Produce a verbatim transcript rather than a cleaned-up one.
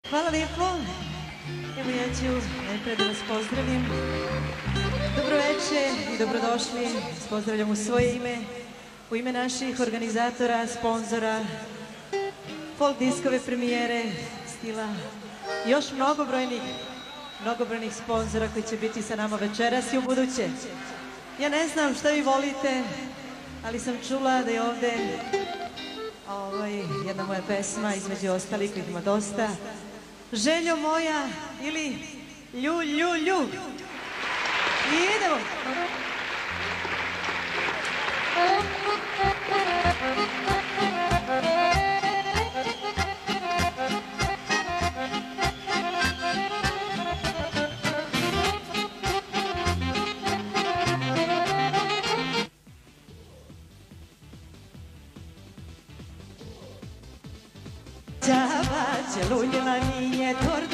Hvala lijepo. Evo ja ću najprej da vas pozdravim. Dobro večer i dobrodošli. Pozdravljam u svoje ime, u ime naših organizatora, sponzora, folk diskove premijere, stila, još mnogobrojnih, mnogobrojnih sponzora koji će biti sa nama večeras i u buduće. Ja ne znam šta vi volite, ali sam čula da je ovde ovaj, jedna moja pesma, između ostalih kojih ima dosta. Željo moja ili lju, lju, lju. I idemo. Čava će luljila nije torta.